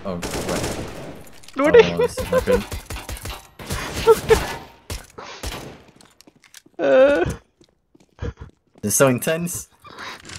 Oh, right. Loading. Oh, this is not good. Uh, It's so intense.